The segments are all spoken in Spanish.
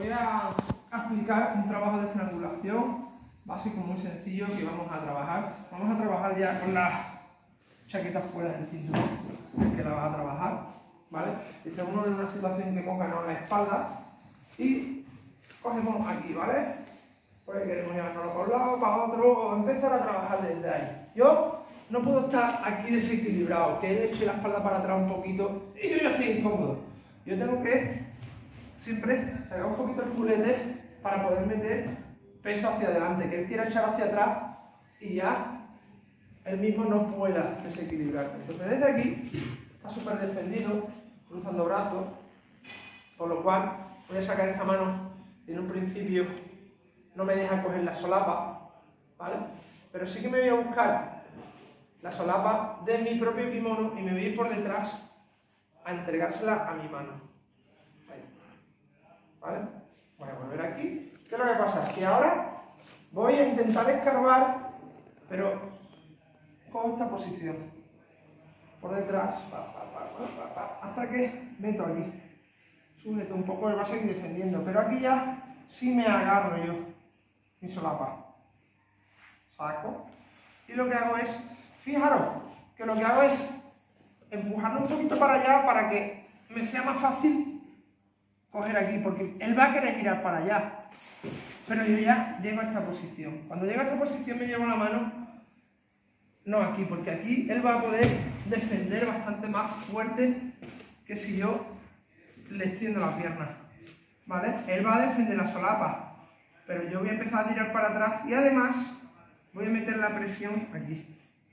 voy a aplicar un trabajo de estrangulación básico muy sencillo que vamos a trabajar. Vamos a trabajar ya con la chaqueta fuera del cinturón, que la vas a trabajar, ¿vale? Estamos en una situación que cójanos la espalda y cogemos aquí, ¿vale? Pues queremos llevarnos por un lado, para otro, o empezar a trabajar desde ahí. Yo no puedo estar aquí desequilibrado, que él eche la espalda para atrás un poquito y yo ya estoy incómodo. Yo tengo que siempre sacar un poquito el culete para poder meter peso hacia adelante, que él quiera echar hacia atrás y ya él mismo no pueda desequilibrar. Entonces desde aquí está súper defendido, cruzando brazos, por lo cual voy a sacar esta mano y en un principio no me deja coger la solapa, ¿vale? Pero sí que me voy a buscar la solapa de mi propio kimono y me voy a ir por detrás a entregársela a mi mano. Ahí. ¿Vale? Voy a volver aquí. ¿Qué es lo que pasa? Que ahora voy a intentar escarbar, pero con esta posición. Por detrás, hasta que meto aquí. Sujeto un poco, me va a seguir defendiendo, pero aquí ya sí me agarro yo mi solapa. Saco. Y lo que hago es, fijaros, que lo que hago es empujarlo un poquito para allá para que me sea más fácil coger aquí, porque él va a querer girar para allá. Pero yo ya llego a esta posición. Cuando llego a esta posición me llevo la mano, no aquí, porque aquí él va a poder defender bastante más fuerte que si yo le extiendo la pierna. ¿Vale? Él va a defender la solapa, pero yo voy a empezar a tirar para atrás y además voy a meter la presión aquí.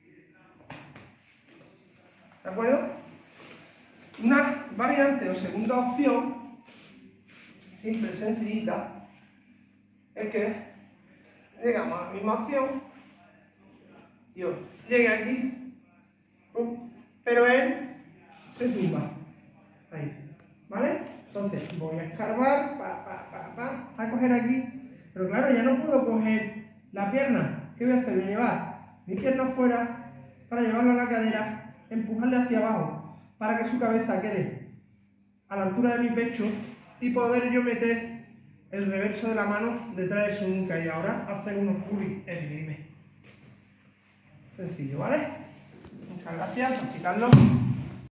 ¿De acuerdo? Una variante o segunda opción, simple, sencillita, es que llegamos a la misma opción, yo llegué aquí, pero él se tumba. Ahí. ¿Vale? Entonces voy a escarbar, a coger aquí, pero claro, ya no puedo coger la pierna. ¿Qué voy a hacer? Voy a llevar mi pierna fuera para llevarla a la cadera, empujarle hacia abajo, para que su cabeza quede a la altura de mi pecho y poder yo meter el reverso de la mano detrás de su nuca y ahora hacer unos pulis en lime. Sencillo, ¿vale? Muchas gracias, practicarlo.